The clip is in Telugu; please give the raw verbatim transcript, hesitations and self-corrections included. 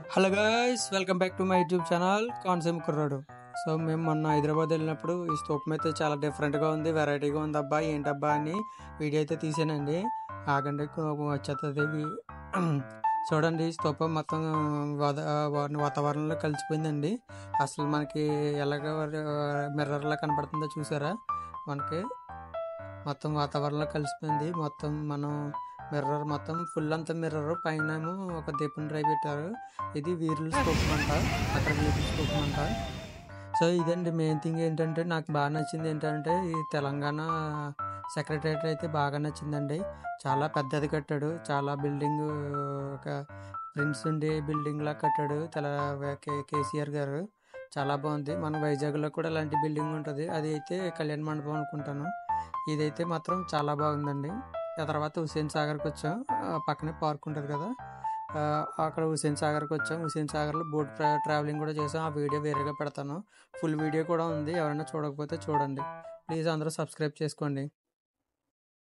Hello guys, welcome back to my YouTube channel కాన్సెమ్ కుర్రాడు. సో మేము మొన్న హైదరాబాద్ వెళ్ళినప్పుడు ఈ స్తూపం అయితే చాలా డిఫరెంట్గా ఉంది, వెరైటీగా ఉంది. అబ్బా ఏంటబ్బా అని వీడియో అయితే తీసానండి. ఆగండి వచ్చేస్తుంది. చూడండి, ఈ స్తూపం మొత్తం వాతావరణంలో కలిసిపోయిందండి. అసలు మనకి ఎలాగ మిర్రర్లా కనపడుతుందో చూసారా? మనకి మొత్తం వాతావరణంలో కలిసిపోయింది. మొత్తం మనం మిర్రర్ మొత్తం ఫుల్ అంతా మిర్రర్, పైన ఏమో ఒక దీపం డ్రై పెట్టారు. ఇది వీరుల స్తూపం అంట, అక్కడ వీరుల స్తూపం అంట. సో ఇదండి మెయిన్ థింగ్. ఏంటంటే నాకు బాగా నచ్చింది ఏంటంటే ఈ తెలంగాణ సెక్రటరియట్ అయితే బాగా నచ్చిందండి. చాలా పెద్దది కట్టాడు, చాలా బిల్డింగ్, ఒక ప్రిన్స్ ఉండే బిల్డింగ్ లా కట్టాడు తెల కేసీఆర్ గారు. చాలా బాగుంది. మన వైజాగ్లో కూడా ఇలాంటి బిల్డింగ్ ఉంటుంది, అది అయితే కళ్యాణ మండపం అనుకుంటాను. ఇదైతే మాత్రం చాలా బాగుందండి. ఆ తర్వాత హుస్సేన్ సాగర్కి వచ్చాం, పక్కనే పార్క్ ఉంటుంది కదా, అక్కడ హుస్సేన్ సాగర్కి వచ్చాం. హుస్సేన్ సాగర్లో బోట్ ట్రావెలింగ్ కూడా చేసాం. ఆ వీడియో వేరేగా పెడతాను, ఫుల్ వీడియో కూడా ఉంది. ఎవరైనా చూడకపోతే చూడండి ప్లీజ్. అందరూ సబ్స్క్రైబ్ చేసుకోండి.